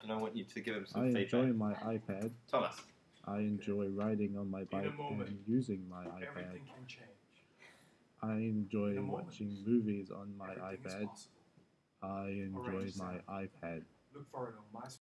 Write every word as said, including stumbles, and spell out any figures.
and I want you to give him some I feedback. enjoy my iPad. Thomas. I enjoy riding on my bike and using my iPad. Everything can change. I enjoy In a moment, watching movies on my everything is iPad. possible. I enjoy Arrange my sound. iPad. Look for it on my